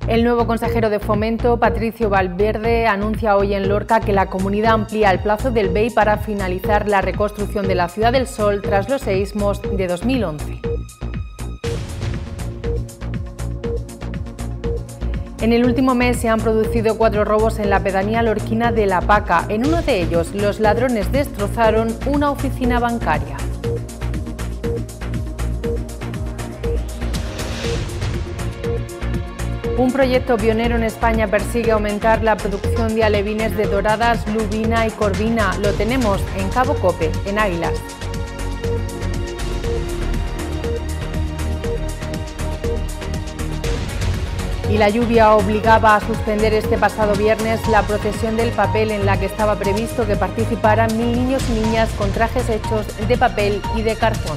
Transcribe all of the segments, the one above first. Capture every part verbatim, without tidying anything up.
El nuevo consejero de Fomento, Patricio Valverde, anuncia hoy en Lorca que la comunidad amplía el plazo del B E I para finalizar la reconstrucción de la Ciudad del Sol tras los seísmos de dos mil once. En el último mes se han producido cuatro robos en la pedanía lorquina de La Paca. En uno de ellos, los ladrones destrozaron una oficina bancaria. Un proyecto pionero en España persigue aumentar la producción de alevines de doradas, lubina y corvina. Lo tenemos en Cabo Cope, en Águilas. Y la lluvia obligaba a suspender este pasado viernes la procesión del papel en la que estaba previsto que participaran mil niños y niñas con trajes hechos de papel y de cartón.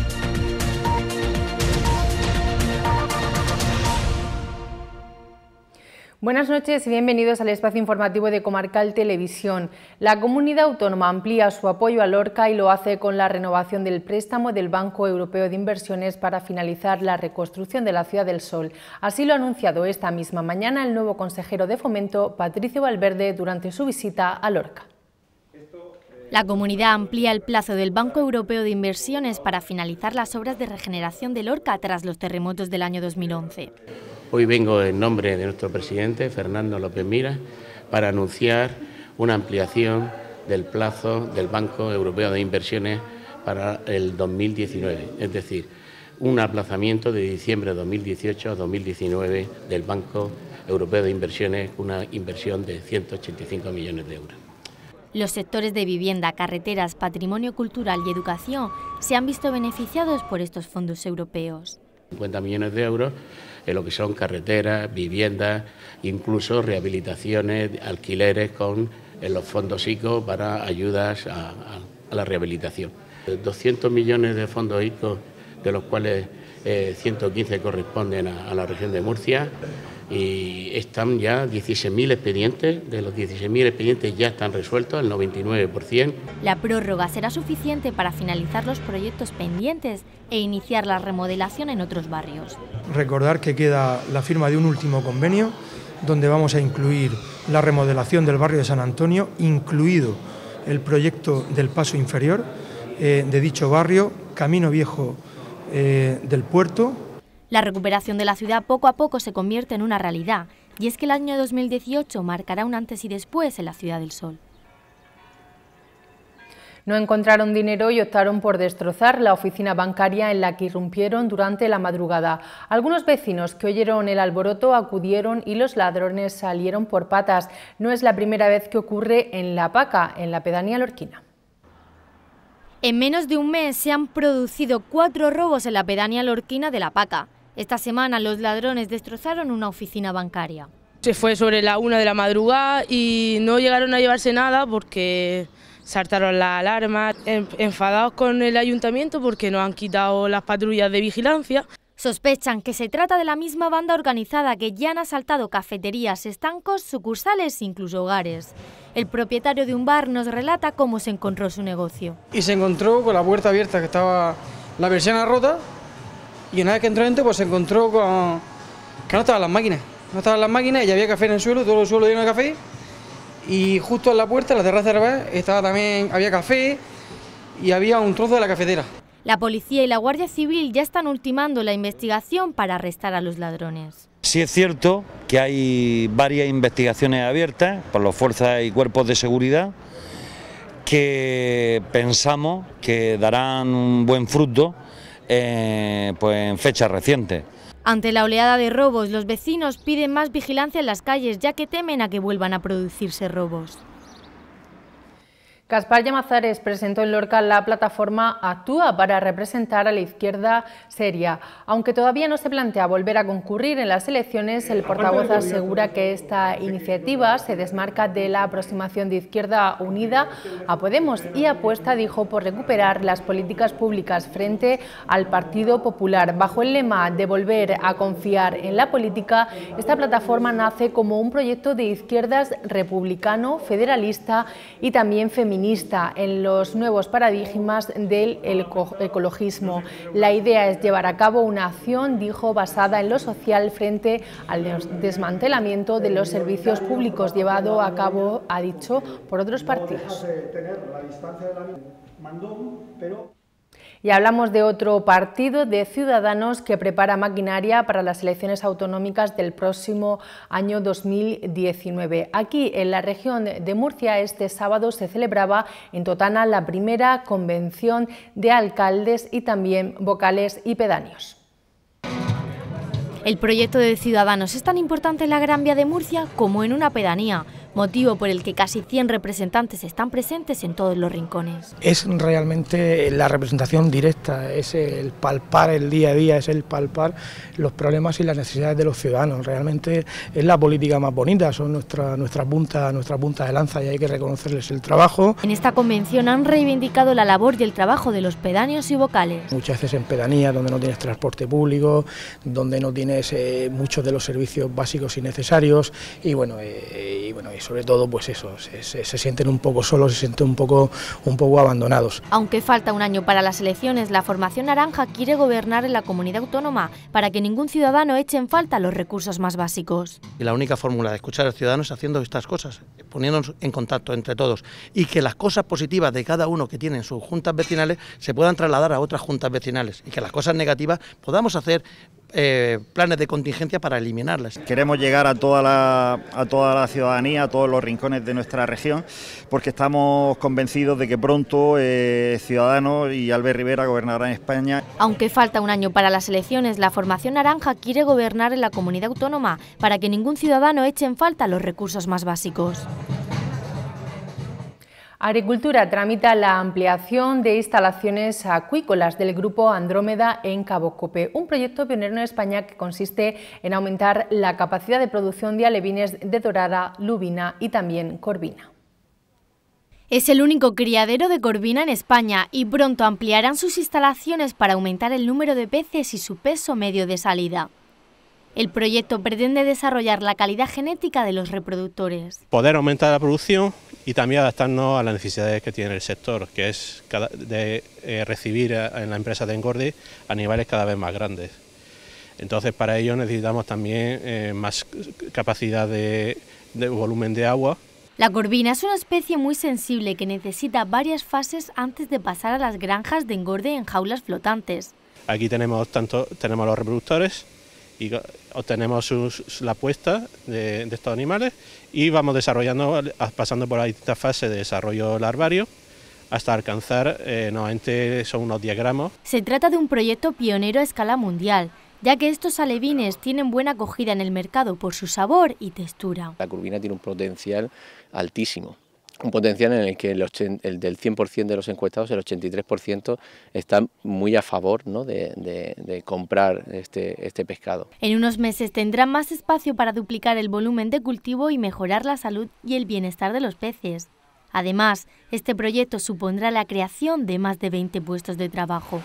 Buenas noches y bienvenidos al espacio informativo de Comarcal Televisión. La comunidad autónoma amplía su apoyo a Lorca y lo hace con la renovación del préstamo del Banco Europeo de Inversiones para finalizar la reconstrucción de la Ciudad del Sol. Así lo ha anunciado esta misma mañana el nuevo consejero de Fomento, Patricio Valverde, durante su visita a Lorca. La comunidad amplía el plazo del Banco Europeo de Inversiones para finalizar las obras de regeneración de Lorca tras los terremotos del año dos mil once. Hoy vengo en nombre de nuestro presidente, Fernando López Miras, para anunciar una ampliación del plazo del Banco Europeo de Inversiones para el dos mil diecinueve, es decir, un aplazamiento de diciembre de dos mil dieciocho a dos mil diecinueve del Banco Europeo de Inversiones, una inversión de ciento ochenta y cinco millones de euros. Los sectores de vivienda, carreteras, patrimonio cultural y educación se han visto beneficiados por estos fondos europeos. cincuenta millones de euros en lo que son carreteras, viviendas, incluso rehabilitaciones, alquileres con en los fondos ICO para ayudas a, a, a la rehabilitación. doscientos millones de fondos ICO, de los cuales eh, ciento quince corresponden a, a la región de Murcia, y están ya dieciséis mil expedientes, de los dieciséis mil expedientes ya están resueltos, el noventa y nueve por ciento. La prórroga será suficiente para finalizar los proyectos pendientes e iniciar la remodelación en otros barrios. Recordar que queda la firma de un último convenio donde vamos a incluir la remodelación del barrio de San Antonio, incluido el proyecto del paso inferior eh, de dicho barrio, Camino Viejo eh, del Puerto. La recuperación de la ciudad poco a poco se convierte en una realidad, y es que el año dos mil dieciocho marcará un antes y después en la Ciudad del Sol. No encontraron dinero y optaron por destrozar la oficina bancaria en la que irrumpieron durante la madrugada. Algunos vecinos que oyeron el alboroto acudieron y los ladrones salieron por patas. No es la primera vez que ocurre en La Paca, en la pedanía lorquina. En menos de un mes se han producido cuatro robos en la pedanía lorquina de La Paca. Esta semana los ladrones destrozaron una oficina bancaria. Se fue sobre la una de la madrugada y no llegaron a llevarse nada porque saltaron las alarmas, enfadados con el ayuntamiento porque nos han quitado las patrullas de vigilancia. Sospechan que se trata de la misma banda organizada que ya han asaltado cafeterías, estancos, sucursales e incluso hogares. El propietario de un bar nos relata cómo se encontró su negocio. Y se encontró con la puerta abierta, que estaba la persiana rota, y una vez que entró dentro pues se encontró con que no estaban las máquinas. No estaban las máquinas y había café en el suelo, todo el suelo lleno de café. Y justo en la puerta, en la terraza de revés, estaba también, había café y había un trozo de la cafetera. La policía y la Guardia Civil ya están ultimando la investigación para arrestar a los ladrones. Sí es cierto que hay varias investigaciones abiertas por las fuerzas y cuerpos de seguridad que pensamos que darán un buen fruto eh, pues en fechas recientes. Ante la oleada de robos, los vecinos piden más vigilancia en las calles, ya que temen a que vuelvan a producirse robos. Gaspar Llamazares presentó en Lorca la plataforma Actúa para representar a la izquierda seria. Aunque todavía no se plantea volver a concurrir en las elecciones, el portavoz asegura que esta iniciativa se desmarca de la aproximación de Izquierda Unida a Podemos y apuesta, dijo, por recuperar las políticas públicas frente al Partido Popular. Bajo el lema de volver a confiar en la política, esta plataforma nace como un proyecto de izquierdas republicano, federalista y también feminista. feminista en los nuevos paradigmas del ecologismo. La idea es llevar a cabo una acción, dijo, basada en lo social frente al desmantelamiento de los servicios públicos llevado a cabo, ha dicho, por otros partidos. Y hablamos de otro partido, de Ciudadanos, que prepara maquinaria para las elecciones autonómicas del próximo año dos mil diecinueve. Aquí, en la región de Murcia, este sábado se celebraba en Totana la primera convención de alcaldes y también vocales y pedáneos. El proyecto de Ciudadanos es tan importante en la Gran Vía de Murcia como en una pedanía, motivo por el que casi cien representantes están presentes en todos los rincones. Es realmente la representación directa, es el palpar el día a día, es el palpar los problemas y las necesidades de los ciudadanos. Realmente es la política más bonita, son nuestra, nuestra, punta, nuestra punta de lanza y hay que reconocerles el trabajo. En esta convención han reivindicado la labor y el trabajo de los pedáneos y vocales. Muchas veces en pedanías donde no tienes transporte público, donde no tienes eh, muchos de los servicios básicos y necesarios y bueno, eh, y bueno y sobre todo pues eso, se, se, se sienten un poco solos, se sienten un poco, un poco abandonados. Aunque falta un año para las elecciones, la formación naranja quiere gobernar en la comunidad autónoma para que ningún ciudadano eche en falta los recursos más básicos. Y la única fórmula de escuchar al ciudadano es haciendo estas cosas, poniéndonos en contacto entre todos y que las cosas positivas de cada uno que tiene en sus juntas vecinales se puedan trasladar a otras juntas vecinales y que las cosas negativas podamos hacer Eh, planes de contingencia para eliminarlas. Queremos llegar a toda la, a toda la ciudadanía, a todos los rincones de nuestra región, porque estamos convencidos de que pronto eh, Ciudadanos y Albert Rivera gobernarán España. Aunque falta un año para las elecciones, la formación naranja quiere gobernar en la comunidad autónoma para que ningún ciudadano eche en falta los recursos más básicos. Agricultura tramita la ampliación de instalaciones acuícolas del grupo Andrómeda en Cabo Cope, un proyecto pionero en España que consiste en aumentar la capacidad de producción de alevines de dorada, lubina y también corvina. Es el único criadero de corvina en España y pronto ampliarán sus instalaciones para aumentar el número de peces y su peso medio de salida. El proyecto pretende desarrollar la calidad genética de los reproductores. Poder aumentar la producción y también adaptarnos a las necesidades que tiene el sector, que es de eh, recibir en la empresa de engorde animales cada vez más grandes. Entonces, para ello necesitamos también eh, más capacidad de, de volumen de agua. La corvina es una especie muy sensible que necesita varias fases antes de pasar a las granjas de engorde en jaulas flotantes. Aquí tenemos, tanto, tenemos los reproductores y obtenemos sus, la puesta de, de estos animales y vamos desarrollando, pasando por las distintas fases de desarrollo larvario hasta alcanzar, eh, nuevamente son unos diez gramos. Se trata de un proyecto pionero a escala mundial, ya que estos alevines tienen buena acogida en el mercado por su sabor y textura. La corvina tiene un potencial altísimo. Un potencial en el que el, el del cien por cien de los encuestados, el ochenta y tres por ciento están muy a favor, ¿no?, de, de, de comprar este, este pescado. En unos meses tendrán más espacio para duplicar el volumen de cultivo y mejorar la salud y el bienestar de los peces. Además, este proyecto supondrá la creación de más de veinte puestos de trabajo.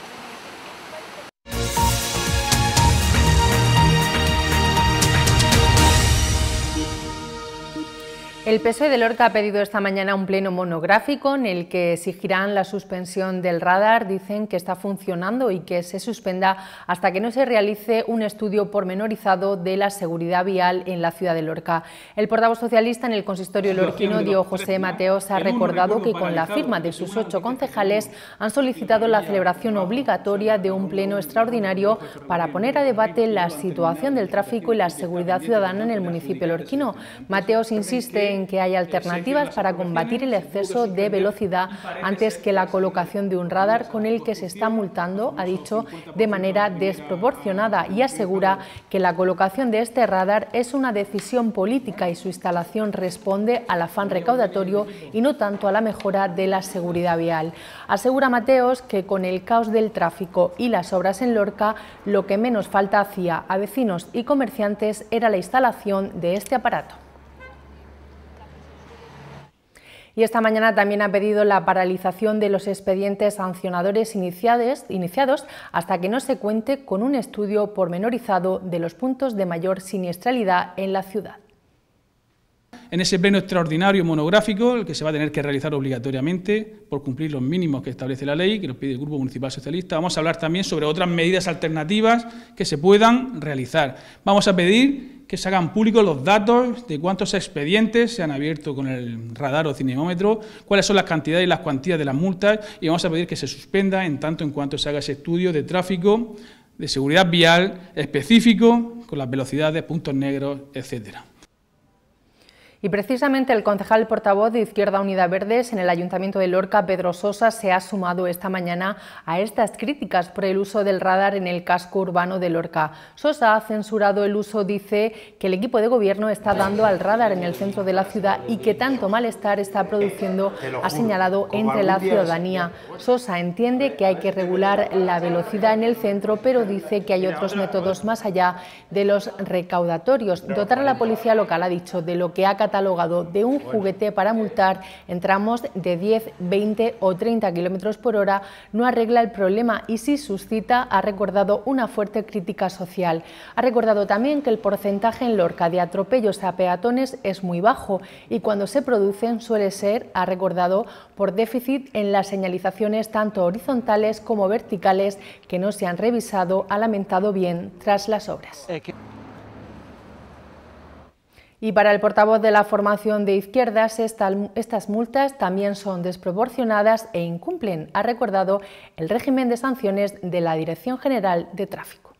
El P S O E de Lorca ha pedido esta mañana un pleno monográfico en el que exigirán la suspensión del radar. Dicen que está funcionando y que se suspenda hasta que no se realice un estudio pormenorizado de la seguridad vial en la ciudad de Lorca. El portavoz socialista en el consistorio lorquino, Diego José Mateos, ha recordado que con la firma de sus ocho concejales han solicitado la celebración obligatoria de un pleno extraordinario para poner a debate la situación del tráfico y la seguridad ciudadana en el municipio lorquino. Mateos insiste en que hay alternativas para combatir el exceso de velocidad antes que la colocación de un radar con el que se está multando, ha dicho, de manera desproporcionada, y asegura que la colocación de este radar es una decisión política y su instalación responde al afán recaudatorio y no tanto a la mejora de la seguridad vial. Asegura Mateos que con el caos del tráfico y las obras en Lorca, lo que menos falta hacía a vecinos y comerciantes era la instalación de este aparato. Y esta mañana también ha pedido la paralización de los expedientes sancionadores iniciados, iniciados hasta que no se cuente con un estudio pormenorizado de los puntos de mayor siniestralidad en la ciudad. en ese pleno extraordinario monográfico, el que se va a tener que realizar obligatoriamente por cumplir los mínimos que establece la ley, que nos pide el Grupo Municipal Socialista. Vamos a hablar también sobre otras medidas alternativas que se puedan realizar. Vamos a pedir que se hagan públicos los datos de cuántos expedientes se han abierto con el radar o cinemómetro, cuáles son las cantidades y las cuantías de las multas, y vamos a pedir que se suspenda en tanto en cuanto se haga ese estudio de tráfico, de seguridad vial específico, con las velocidades, puntos negros, etcétera. Y precisamente el concejal portavoz de Izquierda Unida Verdes en el Ayuntamiento de Lorca, Pedro Sosa, se ha sumado esta mañana a estas críticas por el uso del radar en el casco urbano de Lorca. Sosa ha censurado el uso, dice que el equipo de gobierno está dando al radar en el centro de la ciudad y que tanto malestar está produciendo, ha señalado, entre la ciudadanía. Sosa entiende que hay que regular la velocidad en el centro, pero dice que hay otros métodos más allá de los recaudatorios. Dotar a la policía local, ha dicho, de lo que ha catalogado de un juguete para multar en tramos de diez, veinte o treinta kilómetros por hora no arregla el problema y sí suscita, ha recordado, una fuerte crítica social. Ha recordado también que el porcentaje en Lorca de atropellos a peatones es muy bajo y cuando se producen suele ser, ha recordado, por déficit en las señalizaciones tanto horizontales como verticales que no se han revisado, ha lamentado bien tras las obras. Y para el portavoz de la formación de izquierdas, esta, estas multas también son desproporcionadas e incumplen, ha recordado, el régimen de sanciones de la Dirección General de Tráfico.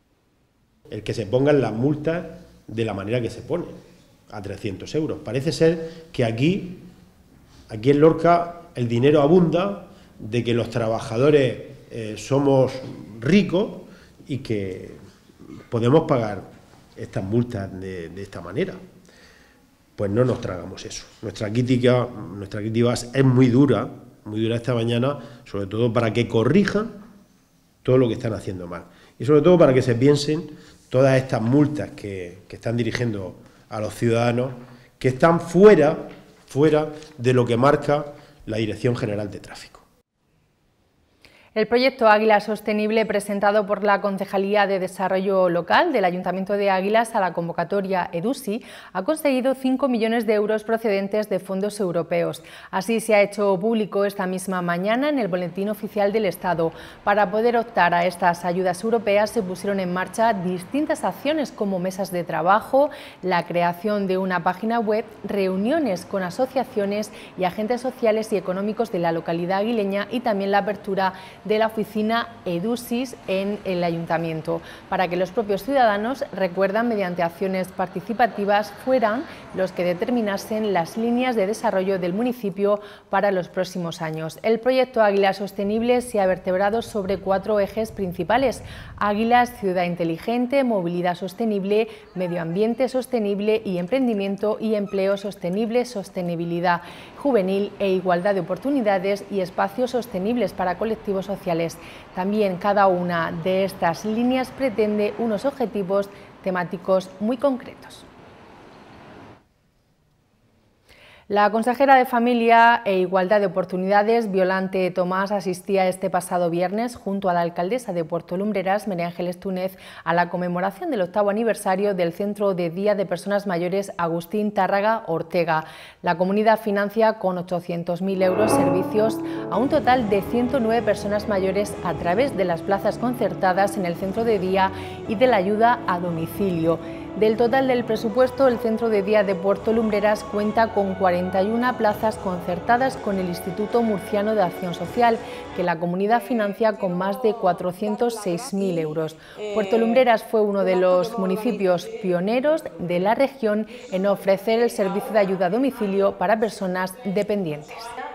El que se pongan las multas de la manera que se ponen, a trescientos euros. Parece ser que aquí, aquí en Lorca el dinero abunda, de que los trabajadores eh, somos ricos y que podemos pagar estas multas de, de esta manera. Pues no nos tragamos eso. Nuestra crítica, nuestra crítica es muy dura, muy dura esta mañana, sobre todo para que corrijan todo lo que están haciendo mal. Y sobre todo para que se piensen todas estas multas que, que están dirigiendo a los ciudadanos, que están fuera, fuera de lo que marca la Dirección General de Tráfico. El proyecto Águila Sostenible, presentado por la Concejalía de Desarrollo Local del Ayuntamiento de Águilas a la convocatoria EDUSI, ha conseguido cinco millones de euros procedentes de fondos europeos. Así se ha hecho público esta misma mañana en el Boletín Oficial del Estado. Para poder optar a estas ayudas europeas se pusieron en marcha distintas acciones como mesas de trabajo, la creación de una página web, reuniones con asociaciones y agentes sociales y económicos de la localidad aguileña y también la apertura de la oficina EDUSIS en el Ayuntamiento, para que los propios ciudadanos, recuerdan, mediante acciones participativas, fueran los que determinasen las líneas de desarrollo del municipio para los próximos años. El proyecto Águila Sostenible se ha vertebrado sobre cuatro ejes principales: Águilas, ciudad inteligente, movilidad sostenible, medio ambiente sostenible y emprendimiento y empleo sostenible, sostenibilidad juvenil e igualdad de oportunidades y espacios sostenibles para colectivos sociales. También cada una de estas líneas pretende unos objetivos temáticos muy concretos. La consejera de Familia e Igualdad de Oportunidades, Violante Tomás, asistía este pasado viernes junto a la alcaldesa de Puerto Lumbreras, María Ángeles Túnez, a la conmemoración del octavo aniversario del Centro de Día de Personas Mayores Agustín Tárraga Ortega. La comunidad financia con ochocientos mil euros servicios a un total de ciento nueve personas mayores a través de las plazas concertadas en el centro de día y de la ayuda a domicilio. Del total del presupuesto, el Centro de Día de Puerto Lumbreras cuenta con cuarenta y una plazas concertadas con el Instituto Murciano de Acción Social, que la comunidad financia con más de cuatrocientos seis mil euros. Puerto Lumbreras fue uno de los municipios pioneros de la región en ofrecer el servicio de ayuda a domicilio para personas dependientes.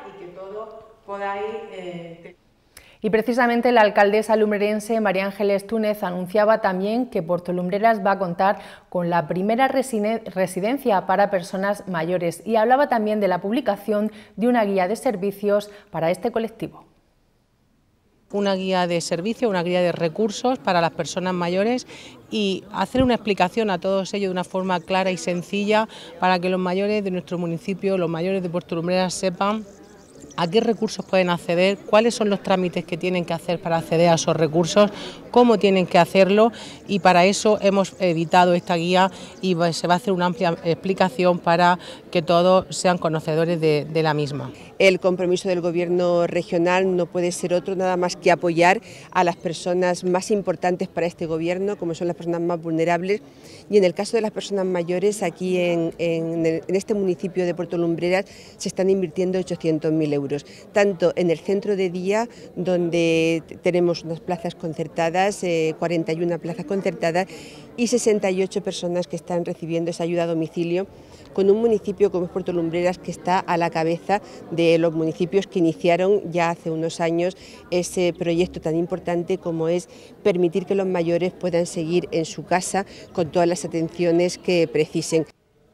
Y precisamente la alcaldesa lumbrerense María Ángeles Túnez anunciaba también que Puerto Lumbreras va a contar con la primera residencia para personas mayores y hablaba también de la publicación de una guía de servicios para este colectivo. Una guía de servicio, una guía de recursos para las personas mayores y hacer una explicación a todos ellos de una forma clara y sencilla para que los mayores de nuestro municipio, los mayores de Puerto Lumbreras, sepan a qué recursos pueden acceder, cuáles son los trámites que tienen que hacer para acceder a esos recursos, cómo tienen que hacerlo, y para eso hemos editado esta guía y se va a hacer una amplia explicación para que todos sean conocedores de, de la misma. El compromiso del Gobierno regional no puede ser otro nada más que apoyar a las personas más importantes para este Gobierno, como son las personas más vulnerables, y en el caso de las personas mayores, aquí en, en, el, en este municipio de Puerto Lumbreras se están invirtiendo ochocientos mil euros, tanto en el centro de día, donde tenemos unas plazas concertadas, eh, cuarenta y una plazas concertadas y sesenta y ocho personas que están recibiendo esa ayuda a domicilio, con un municipio como es Puerto Lumbreras que está a la cabeza de los municipios que iniciaron ya hace unos años ese proyecto tan importante como es permitir que los mayores puedan seguir en su casa con todas las atenciones que precisen.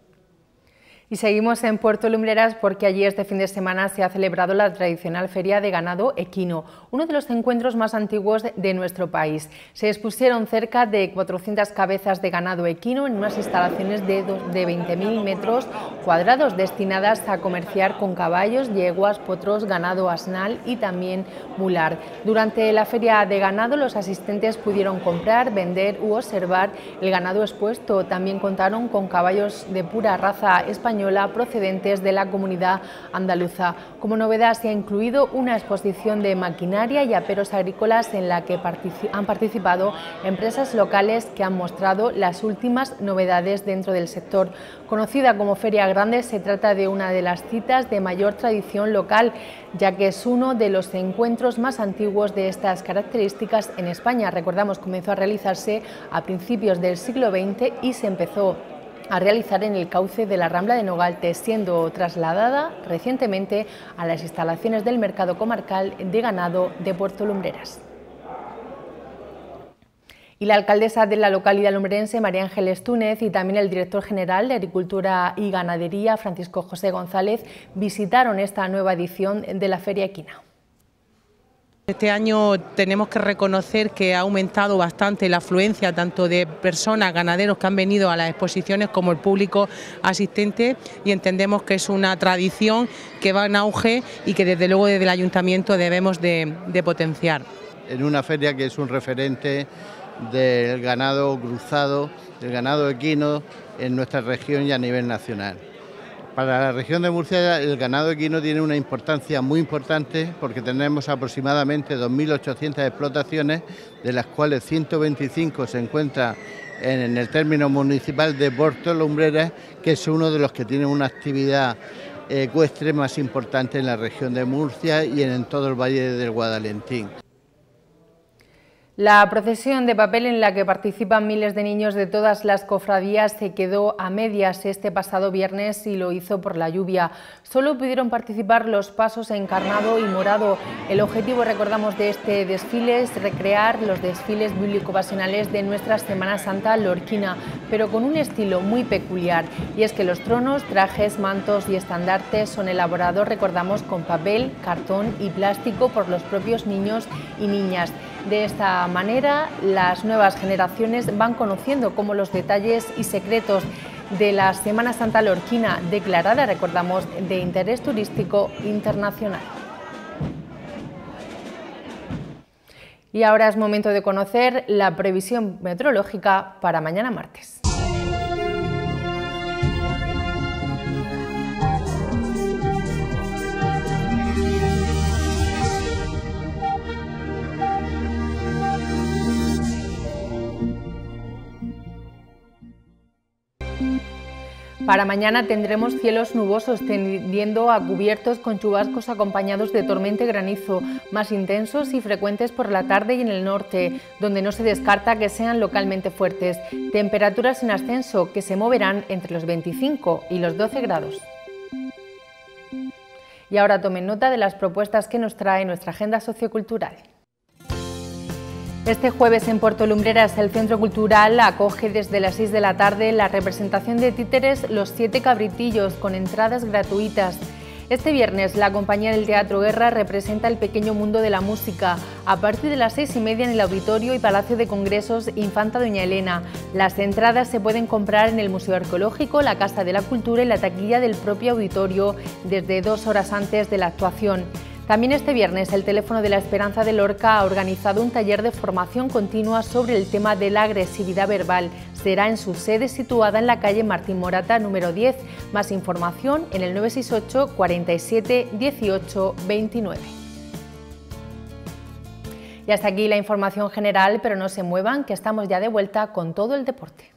Y seguimos en Puerto Lumbreras porque allí este fin de semana se ha celebrado la tradicional Feria de Ganado Equino, uno de los encuentros más antiguos de nuestro país. Se expusieron cerca de cuatrocientas cabezas de ganado equino en unas instalaciones de, de veinte mil metros cuadrados destinadas a comerciar con caballos, yeguas, potros, ganado asnal y también mular. Durante la Feria de Ganado los asistentes pudieron comprar, vender u observar el ganado expuesto. También contaron con caballos de pura raza española procedentes de la comunidad andaluza. Como novedad se ha incluido una exposición de maquinaria y aperos agrícolas en la que partici- han participado empresas locales que han mostrado las últimas novedades dentro del sector. Conocida como Feria Grande, se trata de una de las citas de mayor tradición local, ya que es uno de los encuentros más antiguos de estas características en España. Recordamos, comenzó a realizarse a principios del siglo veinte y se empezó a realizar en el cauce de la Rambla de Nogalte, siendo trasladada recientemente a las instalaciones del Mercado Comarcal de Ganado de Puerto Lumbreras. Y la alcaldesa de la localidad lumbrerense, María Ángeles Túnez, y también el director general de Agricultura y Ganadería, Francisco José González, visitaron esta nueva edición de la Feria Equina. Este año tenemos que reconocer que ha aumentado bastante la afluencia tanto de personas, ganaderos que han venido a las exposiciones como el público asistente, y entendemos que es una tradición que va en auge y que desde luego desde el ayuntamiento debemos de, de potenciar. En una feria que es un referente del ganado cruzado, del ganado equino en nuestra región y a nivel nacional. Para la región de Murcia el ganado equino tiene una importancia muy importante porque tenemos aproximadamente dos mil ochocientas explotaciones, de las cuales ciento veinticinco se encuentran en el término municipal de Puerto Lumbreras, que es uno de los que tiene una actividad ecuestre más importante en la región de Murcia y en todo el Valle del Guadalentín. La procesión de papel en la que participan miles de niños de todas las cofradías se quedó a medias este pasado viernes y lo hizo por la lluvia. Solo pudieron participar los pasos encarnado y morado. El objetivo, recordamos, de este desfile es recrear los desfiles bíblico-pasionales de nuestra Semana Santa lorquina, pero con un estilo muy peculiar. Y es que los tronos, trajes, mantos y estandartes son elaborados, recordamos, con papel, cartón y plástico por los propios niños y niñas. De esta manera, las nuevas generaciones van conociendo cómo los detalles y secretos de la Semana Santa lorquina, declarada, recordamos, de interés turístico internacional. Y ahora es momento de conocer la previsión meteorológica para mañana martes. Para mañana tendremos cielos nubosos tendiendo a cubiertos con chubascos acompañados de tormenta y granizo, más intensos y frecuentes por la tarde y en el norte, donde no se descarta que sean localmente fuertes. Temperaturas en ascenso que se moverán entre los veinticinco y los doce grados. Y ahora tomen nota de las propuestas que nos trae nuestra agenda sociocultural. Este jueves en Puerto Lumbreras el Centro Cultural acoge desde las seis de la tarde la representación de títeres Los Siete Cabritillos con entradas gratuitas. Este viernes la compañía del Teatro Guerra representa el pequeño mundo de la música a partir de las seis y media en el Auditorio y Palacio de Congresos Infanta Doña Elena. Las entradas se pueden comprar en el Museo Arqueológico, la Casa de la Cultura y la taquilla del propio auditorio desde dos horas antes de la actuación. También este viernes el Teléfono de la Esperanza de Lorca ha organizado un taller de formación continua sobre el tema de la agresividad verbal. Será en su sede situada en la calle Martín Morata número diez. Más información en el nueve seis ocho, cuarenta y siete, dieciocho, veintinueve. Y hasta aquí la información general, pero no se muevan, que estamos ya de vuelta con todo el deporte.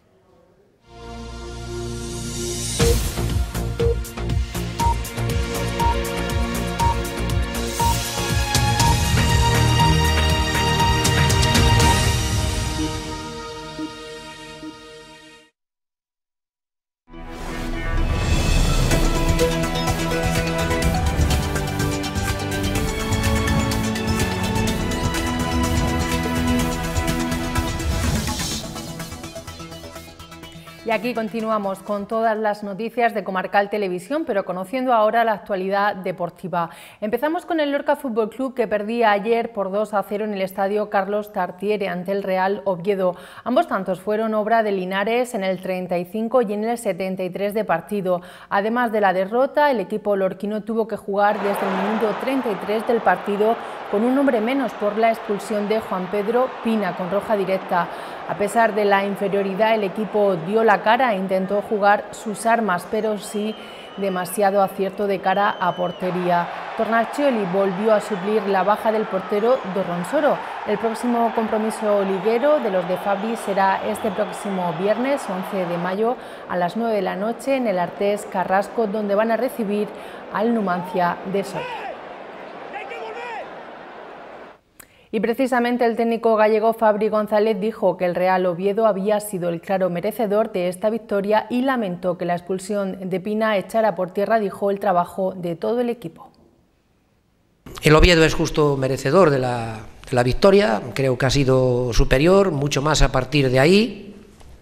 Y aquí continuamos con todas las noticias de Comarcal Televisión, pero conociendo ahora la actualidad deportiva. Empezamos con el Lorca Fútbol Club, que perdía ayer por dos a cero en el estadio Carlos Tartiere ante el Real Oviedo. Ambos tantos fueron obra de Linares en el treinta y cinco y en el setenta y tres de partido. Además de la derrota, el equipo lorquino tuvo que jugar desde el minuto treinta y tres del partido con un hombre menos por la expulsión de Juan Pedro Pina con roja directa. A pesar de la inferioridad, el equipo dio la cara e intentó jugar sus armas, pero sí demasiado acierto de cara a portería. Tornaccioli volvió a suplir la baja del portero Dorronsoro. El próximo compromiso liguero de los de Fabri será este próximo viernes once de mayo a las nueve de la noche en el Artés Carrasco, donde van a recibir al Numancia de Soria. Y precisamente el técnico gallego Fabri González dijo que el Real Oviedo había sido el claro merecedor de esta victoria y lamentó que la expulsión de Pina echara por tierra, dijo, el trabajo de todo el equipo. El Oviedo es justo merecedor de la, de la victoria, creo que ha sido superior, mucho más a partir de ahí.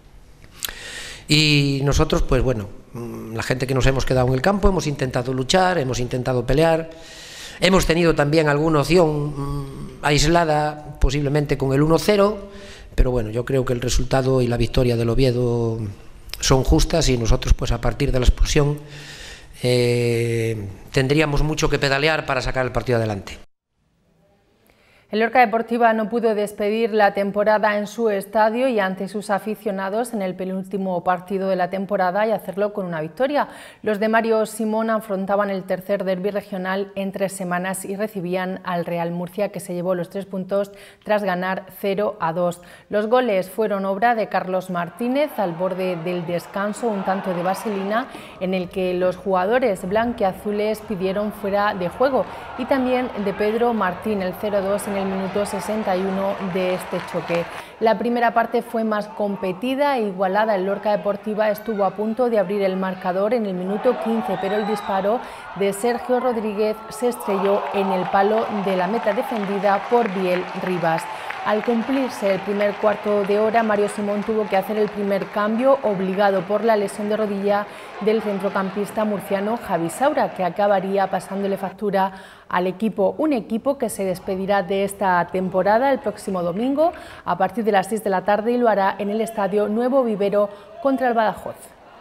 Y nosotros, pues bueno, la gente que nos hemos quedado en el campo, hemos intentado luchar, hemos intentado pelear. Hemos tenido también alguna opción mmm, aislada, posiblemente con el uno cero, pero bueno, yo creo que el resultado y la victoria del Oviedo son justas y nosotros, pues a partir de la expulsión, eh, tendríamos mucho que pedalear para sacar el partido adelante. El Lorca Deportiva no pudo despedir la temporada en su estadio y ante sus aficionados en el penúltimo partido de la temporada y hacerlo con una victoria. Los de Mario Simón afrontaban el tercer derbi regional en tres semanas y recibían al Real Murcia, que se llevó los tres puntos tras ganar cero a dos. Los goles fueron obra de Carlos Martínez al borde del descanso, un tanto de vaselina en el que los jugadores blanquiazules pidieron fuera de juego, y también de Pedro Martín, el cero dos en el minuto sesenta y uno de este choque. La primera parte fue más competida e igualada. El Lorca Deportiva estuvo a punto de abrir el marcador en el minuto quince, pero el disparo de Sergio Rodríguez se estrelló en el palo de la meta defendida por Biel Rivas. Al cumplirse el primer cuarto de hora, Mario Simón tuvo que hacer el primer cambio, obligado por la lesión de rodilla del centrocampista murciano Javi Saura, que acabaría pasándole factura al equipo, un equipo que se despedirá de esta temporada el próximo domingo a partir de las seis de la tarde y lo hará en el Estadio Nuevo Vivero contra el Badajoz.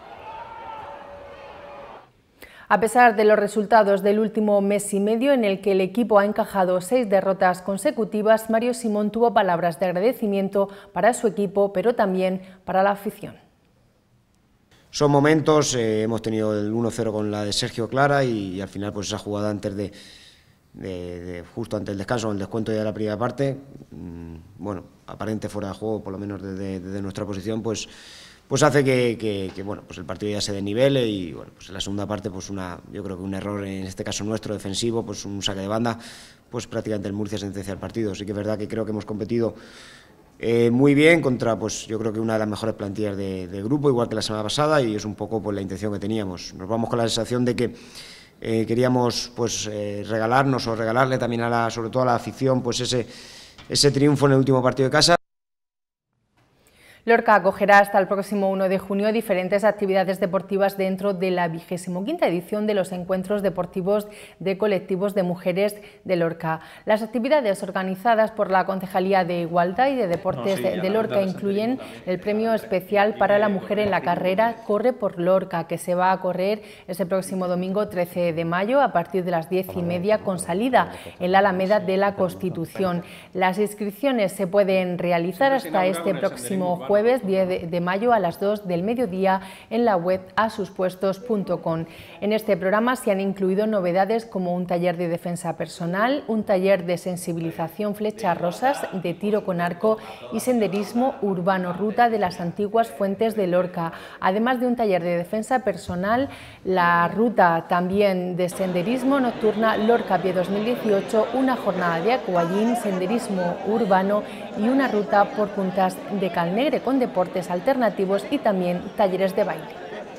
A pesar de los resultados del último mes y medio, en el que el equipo ha encajado seis derrotas consecutivas, Mario Simón tuvo palabras de agradecimiento para su equipo, pero también para la afición. Son momentos, eh, hemos tenido el uno cero con la de Sergio Clara y, y al final pues esa jugada antes de, de, de justo antes del descanso, en el descuento ya de la primera parte, mmm, bueno, aparente fuera de juego, por lo menos desde, desde nuestra posición, pues pues hace que, que, que bueno, pues el partido ya se desnivele y bueno, pues en la segunda parte pues una, yo creo que un error en este caso nuestro defensivo, pues un saque de banda, pues prácticamente el Murcia sentencia el partido. Sí que es verdad que creo que hemos competido eh, muy bien contra, pues yo creo que una de las mejores plantillas de, de grupo, igual que la semana pasada, y es un poco pues la intención que teníamos. Nos vamos con la sensación de que eh, queríamos pues eh, regalarnos o regalarle también a la, sobre todo a la afición, pues ese, ese triunfo en el último partido de casa. Lorca acogerá hasta el próximo uno de junio diferentes actividades deportivas dentro de la vigésimo quinta edición de los encuentros deportivos de colectivos de mujeres de Lorca. Las actividades organizadas por la Concejalía de Igualdad y de Deportes de Lorca incluyen el premio especial para la mujer en la carrera Corre por Lorca, que se va a correr ese próximo domingo trece de mayo a partir de las diez y media con salida en la Alameda de la Constitución. Las inscripciones se pueden realizar hasta este próximo jueves diez de mayo a las dos del mediodía en la web a sus puestos punto com. En este programa se han incluido novedades como un taller de defensa personal, un taller de sensibilización flechas rosas, de tiro con arco y senderismo urbano, ruta de las antiguas fuentes de Lorca. Además de un taller de defensa personal, la ruta también de senderismo nocturna Lorca Pie dos mil dieciocho, una jornada de aquagym, senderismo urbano y una ruta por puntas de Calnegre con deportes alternativos y también talleres de baile.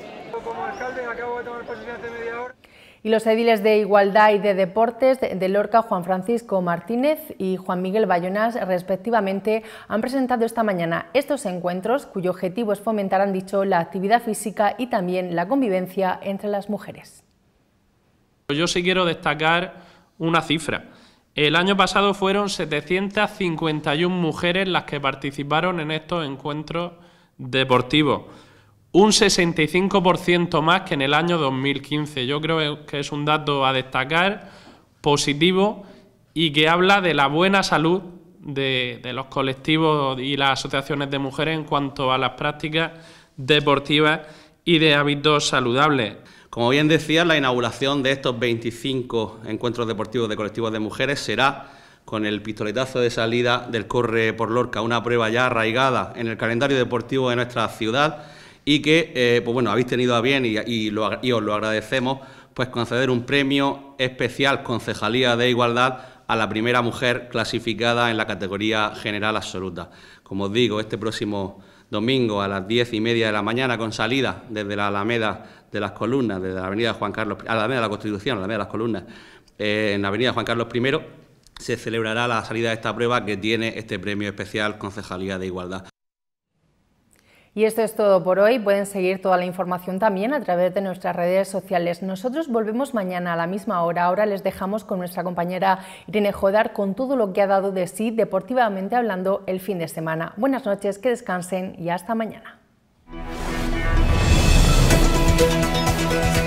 Y los ediles de Igualdad y de Deportes de Lorca, Juan Francisco Martínez y Juan Miguel Bayonas, respectivamente, han presentado esta mañana estos encuentros, cuyo objetivo es fomentar, han dicho, la actividad física y también la convivencia entre las mujeres. Yo sí quiero destacar una cifra. El año pasado fueron setecientas cincuenta y una mujeres las que participaron en estos encuentros deportivos, un sesenta y cinco por ciento más que en el año dos mil quince. Yo creo que es un dato a destacar, positivo, y que habla de la buena salud de, de los colectivos y las asociaciones de mujeres en cuanto a las prácticas deportivas y de hábitos saludables. Como bien decía, la inauguración de estos veinticinco encuentros deportivos de colectivos de mujeres será con el pistoletazo de salida del Corre por Lorca, una prueba ya arraigada en el calendario deportivo de nuestra ciudad y que, eh, pues bueno, habéis tenido a bien y, y, lo, y os lo agradecemos, pues conceder un premio especial Concejalía de Igualdad a la primera mujer clasificada en la categoría general absoluta. Como os digo, este próximo domingo a las diez y media de la mañana con salida desde la Alameda de las Columnas, desde la avenida Juan Carlos, a la Alameda de la Constitución, a la Alameda de las Columnas, eh, en la avenida Juan Carlos primero, se celebrará la salida de esta prueba que tiene este premio especial Concejalía de Igualdad. Y esto es todo por hoy. Pueden seguir toda la información también a través de nuestras redes sociales. Nosotros volvemos mañana a la misma hora. Ahora les dejamos con nuestra compañera Irene Jodar con todo lo que ha dado de sí deportivamente hablando el fin de semana. Buenas noches, que descansen y hasta mañana.